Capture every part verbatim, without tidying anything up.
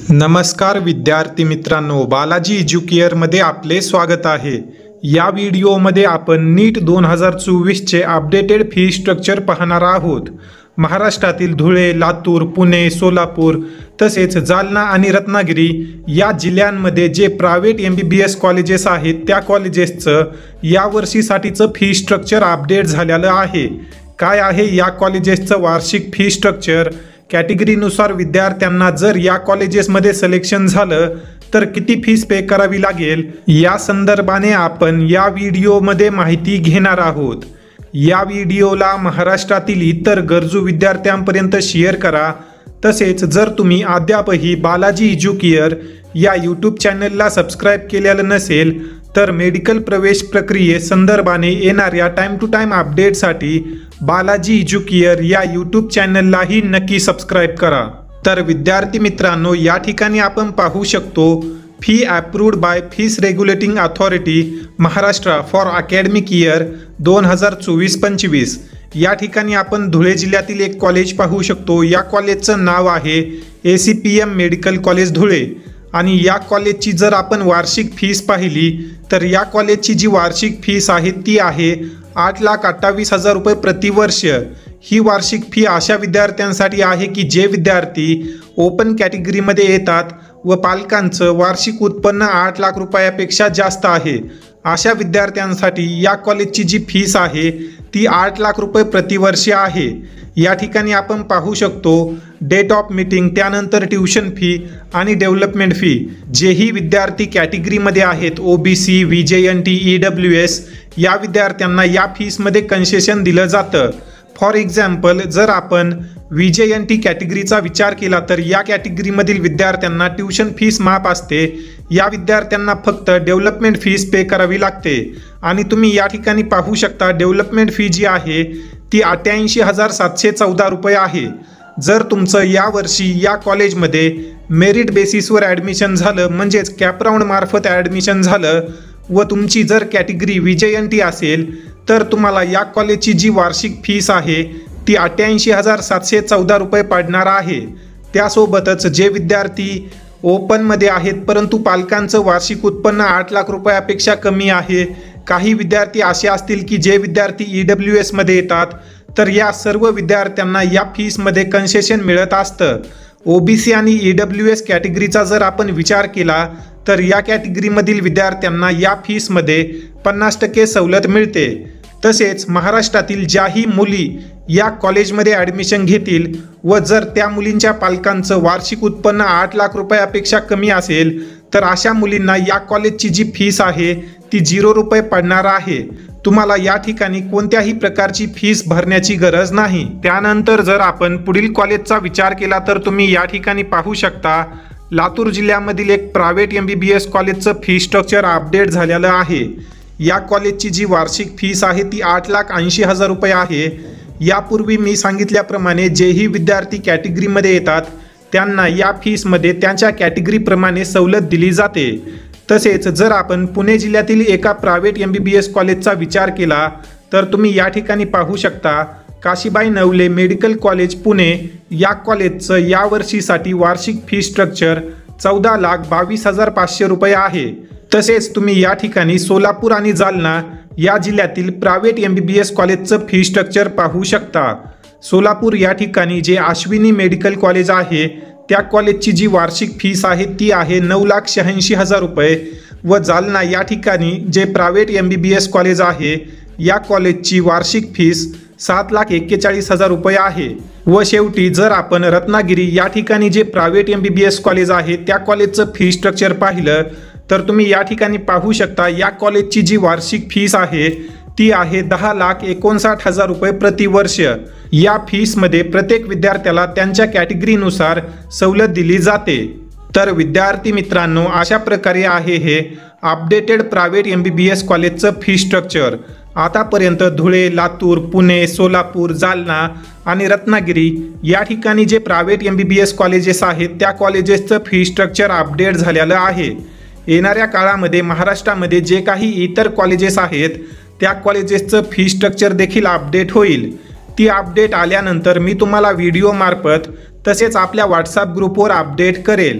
नमस्कार विद्यार्थी मित्रांनो, बालाजी एज्युकेअरमध्ये आपले स्वागत आहे। या व्हिडिओमध्ये आपण नीट दोन हजार चोवीस चे अपडेटेड फी स्ट्रक्चर पाहणार आहोत। महाराष्ट्रातील धुळे, लातूर, पुणे, सोलापूर तसेच जालना आणि रत्नागिरी या जिल्ह्यांमध्ये जे private M B B S colleges आहेत त्या कॉलेजेसचं या वर्षीसाठीचं फी स्ट्रक्चर अपडेट झालेलं आहे। काय आहे या कॉलेजेसचं वार्षिक फी स्ट्रक्चर, कॅटेगरीनुसार विद्यार्थ्यांना जर या कॉलेजेसमध्ये सिलेक्शन झालं तर किती फीस पे करावी लागेल या संदर्भाने आपण या व्हिडिओमध्ये माहिती घेणार आहोत। या व्हिडिओला महाराष्ट्रातील इतर गरजू विद्यार्थ्यांपर्यंत शेअर करा। तसेच जर तुम्ही अद्यापही बालाजी एज्युकेअर या यूट्यूब चॅनलला सबस्क्राईब केलेलं नसेल तर मेडिकल प्रवेश प्रक्रिये संदर्भाने येणाऱ्या टाइम टू टाइम अपडेटसाठी बालाजी एज्युकेअर या यूट्यूब चॅनललाही नक्की सबस्क्राईब करा। तर विद्यार्थी मित्रांनो, या ठिकाणी आपण पाहू शकतो fee approved by fees regulating authority Maharashtra for academic year दोन हजार चोवीस पंचवीस। या ठिकाणी आपण धुळे जिल्ह्यातील एक कॉलेज पाहू शकतो। या कॉलेजचं नाव आहे A C P M medical college Dhule आणि या कॉलेजची जर आपण वार्षिक फीस पाहिली तर या कॉलेजची जी वार्षिक फीस आहे ती आहे आठ लाख अठ्ठावीस हजार रुपये प्रतिवर्ष। ही वार्षिक फी अशा विद्यार्थ्यांसाठी आहे की जे विद्यार्थी ओपन कॅटेगरीमध्ये येतात व पालकांचं वार्षिक उत्पन्न आठ लाख रुपयापेक्षा जास्त आहे। अशा विद्यार्थ्यांसाठी या कॉलेजची जी फीस आहे ती आठ लाख रुपये प्रतिवर्ष आहे। या ठिकाणी आपण पाहू शकतो डेट ऑफ मीटिंग, त्यानंतर ट्यूशन फी आणि डेव्हलपमेंट फी। जेही विद्यार्थी कॅटेगरीमध्ये आहेत O B C, V J N T, E W S या विद्यार्थ्यांना या फीसमध्ये कन्सेशन दिलं जातं। फॉर एक्झाम्पल, जर आपण व्ही जे एन टी कॅटेगरीचा विचार केला तर या कॅटेगरीमधील विद्यार्थ्यांना ट्यूशन फीस माफ असते। या विद्यार्थ्यांना फक्त डेव्हलपमेंट फीस पे करावी लागते आणि तुम्ही या ठिकाणी पाहू शकता डेव्हलपमेंट फी जी आहे ती अठ्ठ्याऐंशी हजार सातशे चौदा रुपये आहे। जर तुमचं यावर्षी या कॉलेजमध्ये मेरिट बेसिसवर ॲडमिशन झालं म्हणजेच कॅपराऊंड मार्फत ॲडमिशन झालं व तुमची जर category V J N T असेल तर तुम्हाला या कॉलेजची जी वार्षिक फीस आहे ती अठ्ठ्याऐंशी हजार सातशे चौदा रुपये पडणार आहे। त्यासोबतच जे विद्यार्थी ओपनमध्ये आहेत परंतु पालकांचं वार्षिक उत्पन्न आठ लाख रुपयापेक्षा कमी आहे, काही विद्यार्थी असे असतील की जे विद्यार्थी ई डब्ल्यू एसमध्ये येतात तर या सर्व विद्यार्थ्यांना या फीसमध्ये कन्सेशन मिळत असतं। ओ बी सी आणि ई डब्ल्यू एस कॅटेगरीचा जर आपण विचार केला तर या कॅटेगरीमधील विद्यार्थ्यांना या फीसमध्ये पन्नास टक्के सवलत मिळते। तसेच महाराष्ट्रातील ज्याही मुली या कॉलेजमध्ये ॲडमिशन घेतील व जर त्या मुलींच्या पालकांचं वार्षिक उत्पन्न आठ लाख रुपयापेक्षा कमी असेल तर अशा मुलींना या कॉलेजची जी फीस आहे ती झिरो रुपये पडणार आहे। तुम्हाला या ठिकाणी कोणत्याही प्रकारची फीस भरण्याची गरज नाही। त्यानंतर जर आपण पुढील कॉलेजचा विचार केला तर तुम्ही या ठिकाणी पाहू शकता लातूर जिल्ह्यामधील एक private M B B S कॉलेजचं फी स्ट्रक्चर अपडेट झालेलं आहे। या कॉलेजची जी वार्षिक फीस आहे ती आठ लाख ऐंशी हजार रुपये आहे। यापूर्वी मी सांगितल्याप्रमाणे जेही विद्यार्थी कॅटेगरीमध्ये येतात त्यांना या फीसमध्ये त्यांच्या कॅटेगरीप्रमाणे सवलत दिली जाते। तसेच जर आपण पुणे जिल्ह्यातील एका private M B B S कॉलेजचा विचार केला तर तुम्ही या ठिकाणी पाहू शकता काशीबाई नवले मेडिकल कॉलेज पुणे या कॉलेजचं या वर्षीसाठी वार्षिक फी स्ट्रक्चर चौदा लाख बावीस हजार पाचशे रुपये आहे। तसेच तुम्ही या ठिकाणी सोलापूर आणि जालना या जिल्ह्यातील private M B B S कॉलेजचं फी स्ट्रक्चर पाहू शकता। सोलापूर या ठिकाणी जे अश्विनी मेडिकल कॉलेज आहे त्या कॉलेजची जी वार्षिक फीस आहे ती आहे नऊ लाख शहाऐंशी हजार रुपये व जालना या ठिकाणी जे private M B B S college आहे या कॉलेजची वार्षिक फीस सात लाख एक्केचाळीस हजार रुपये आहे। व शेवटी जर आपण रत्नागिरी या ठिकाणी जे private M B B S college आहे त्या कॉलेजचं फी स्ट्रक्चर पाहिलं तर तुम्ही या ठिकाणी पाहू शकता या कॉलेजची जी वार्षिक फीस आहे ती आहे दहा लाख एकोणसाठ हजार रुपये प्रतिवर्ष। या फीसमध्ये प्रत्येक विद्यार्थ्याला त्यांच्या कॅटेगरीनुसार सवलत दिली जाते। तर विद्यार्थी मित्रांनो, अशा प्रकारे आहे हे updated private M B B S कॉलेजचं फी स्ट्रक्चर। आतापर्यंत धुळे, लातूर, पुणे, सोलापूर, जालना आणि रत्नागिरी या ठिकाणी जे private M B B S colleges आहेत त्या कॉलेजेसचं फी स्ट्रक्चर अपडेट झालेलं आहे। येणाऱ्या काळामध्ये महाराष्ट्रामध्ये जे काही इतर कॉलेजेस आहेत त्या कॉलेजेसचं फी स्ट्रक्चर देखील अपडेट होईल। ती अपडेट आल्यानंतर मी तुम्हाला व्हिडिओ मार्फत तसेच आपल्या व्हॉट्सअप ग्रुपवर अपडेट करेल।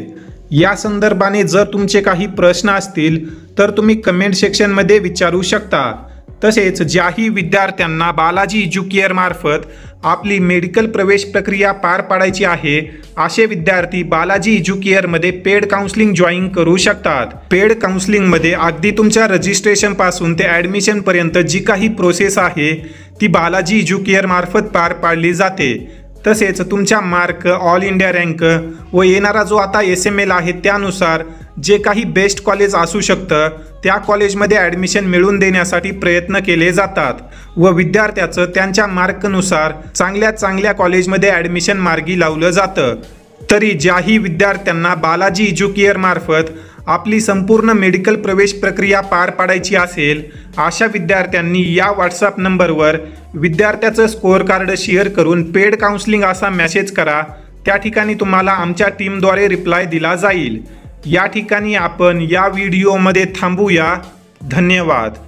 या संदर्भाने जर तुमचे काही प्रश्न असतील तर तुम्ही कमेंट सेक्शनमध्ये विचारू शकता। तसेच ज्याही विद्यार्थ्यांना बालाजी एज्युकेअर मार्फत आपली मेडिकल प्रवेश प्रक्रिया पार पाडायची आहे असे विद्यार्थी बालाजी एज्युकेअरमध्ये पेड काउन्सिलिंग जॉईन करू शकतात। पेड काउन्सिलिंगमध्ये अगदी तुमच्या रजिस्ट्रेशन पासून ते ॲडमिशन पर्यंत जी काही प्रोसेस आहे ती बालाजी एज्युकेअर मार्फत पार पाडली जाते। तसेच तुमच्या मार्क, ऑल इंडिया रँक व येणारा जो आता एस एम एल आहे त्यानुसार जे काही बेस्ट कॉलेज असू शकतं त्या कॉलेजमध्ये ॲडमिशन मिळवून देण्यासाठी प्रयत्न केले जातात व विद्यार्थ्याचं त्यांच्या मार्कनुसार चांगल्या चांगल्या कॉलेजमध्ये ॲडमिशन मार्गी लावलं जातं। तरी ज्याही विद्यार्थ्यांना बालाजी एज्युकेअर मार्फत आपली संपूर्ण मेडिकल प्रवेश प्रक्रिया पार पाडायची असेल अशा विद्यार्थ्यांनी या व्हॉट्सअप नंबरवर विद्यार्थ्याचं स्कोअर कार्ड शेअर करून पेड काउन्सिलिंग असा मेसेज करा। त्या ठिकाणी तुम्हाला आमच्या टीमद्वारे रिप्लाय दिला जाईल। या ठिकाणी आपण या व्हिडिओमध्ये थांबूया। धन्यवाद।